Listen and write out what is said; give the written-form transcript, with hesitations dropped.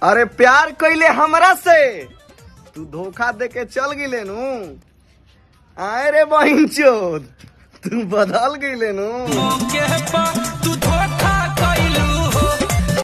अरे प्यार कैले हमरा से तू धोखा दे के चल गिले नु। आए रे बहिन चोद तू बदल गिले नु।